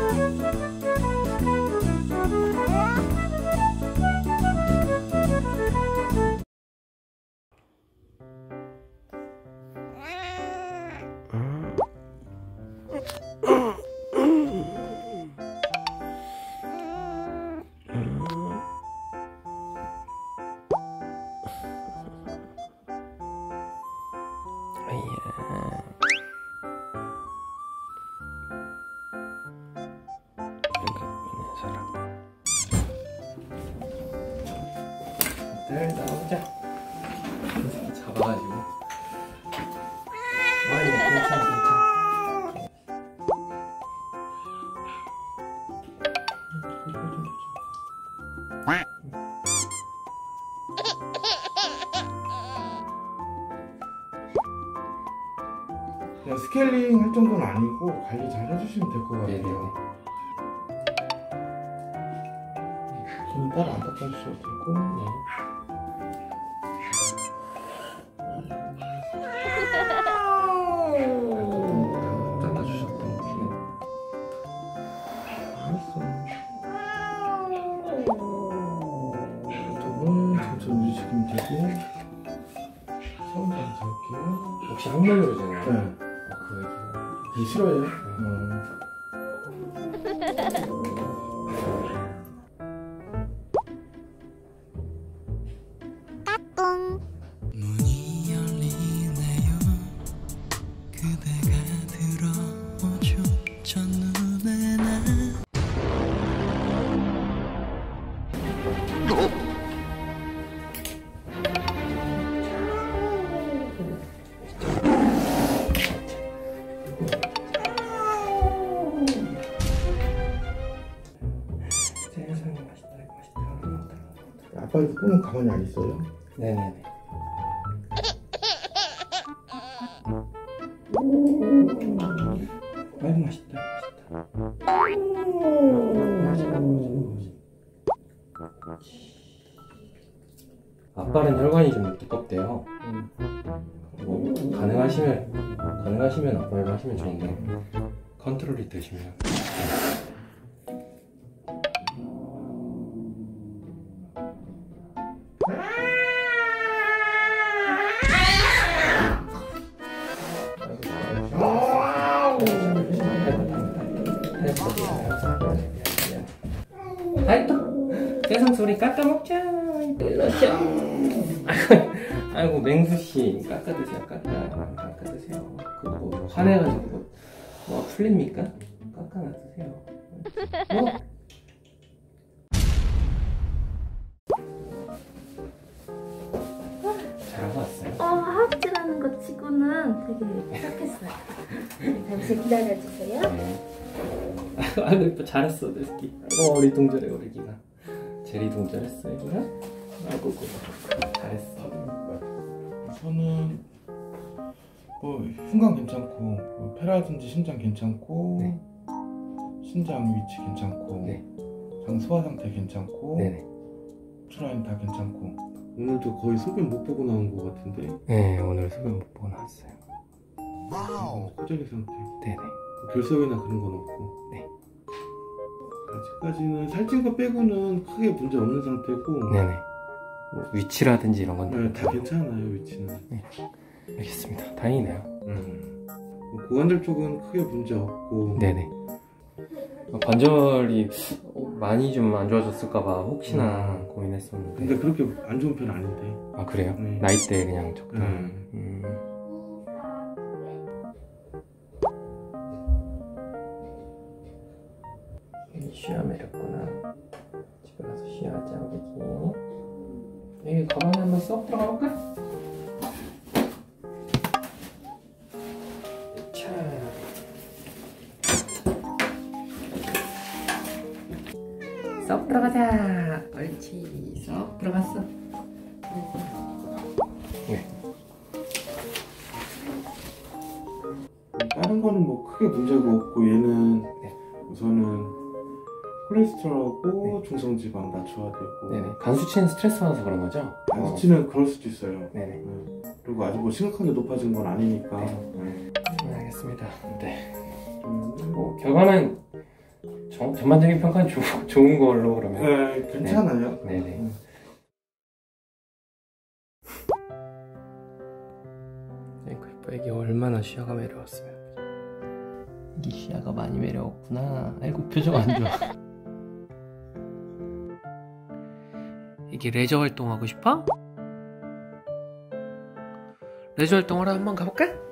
나오자. 잡아가지고. 아니, 괜찮아. 그냥 스케일링 할 정도는 아니고 관리 잘 해주시면 될 것 같아요. 손 따로 안 닦아주셔도 되고. 닦아주셨고. 알았어. 발톱은 천천히 움직이면 되고. 처음부터 할게요. 혹시 항문으로 되나요? 네. 그게 싫어요? 문이 열리네요. 그대가 들어오죠. 첫눈에 난 세상에 맛있다. 아빠도 꿈은 가만히 안 있어요? 네네네. 아이고 맛있다. 아빠는 혈관이 좀 두껍대요. 뭐 가능하시면 아빠를 하시면 좋은데 컨트롤이 되시면. 아이고 세상 소리 깎아먹자. 아이고 맹수씨 깎아드세요. 깎아드세요. 그거 뭐 화내가지고 뭐 풀립니까? 깎아놔주세요. 잘하고 왔어요. 하악질하는 것 치고는 되게 착했어요. 잠시 기다려주세요. 아이고 이뻐 잘했어 내 새끼. 아이고 어리둥절해 어리기가. 제리 동절했어 이거야? 아이고 잘했어. 저는 뭐 흉관 괜찮고 뭐 폐라든지 심장 괜찮고 네. 신장 위치 괜찮고 네. 장 소화 상태 괜찮고 네네. 추라인 다 괜찮고 오늘도 거의 소변 못 보고 나온 것 같은데 네 오늘 소변 못 보고 나왔어요. 호전이 상태 네네. 결석이나 그런 건 없고 네. 아직까지는 살찐 거 빼고는 크게 문제 없는 상태고 네네. 뭐 위치라든지 이런 건 네, 다 괜찮아요 위치는. 네. 알겠습니다. 다행이네요. 뭐 고관절 쪽은 크게 문제 없고. 네네. 관절이 많이 좀 안 좋아졌을까봐 혹시나 고민했었는데. 근데 그렇게 안 좋은 편 아닌데. 아 그래요? 네. 나이 때 그냥 적당히. 쉬어매렸구나. 집에 가서 쉬어하자 우리. 여기 가방에 한번 쏙 들어가 볼까? 자. 쏙 들어가자. 옳지. 쏙 들어갔어. 네. 다른 거는 뭐 크게 문제가 없고 얘는 네. 우선은 콜레스테롤하고 중성지방 낮춰야 되고. 네네. 간 수치는 스트레스 받아서 그런 거죠? 간 수치는 그럴 수도 있어요. 네네. 그리고 아직 뭐 심각하게 높아진 건 아니니까. 알겠습니다. 네. 뭐 결과는 전반적인 평가는 좋은 걸로 그러면. 네, 괜찮아요. 네네. 아이고 예뻐. 애기 얼마나 시야가 매려웠어요. 애기 시야가 많이 매려웠구나. 아이고 표정 안 좋아. 애기 레저 활동하고 싶어? 레저 활동하러 한번 가볼까?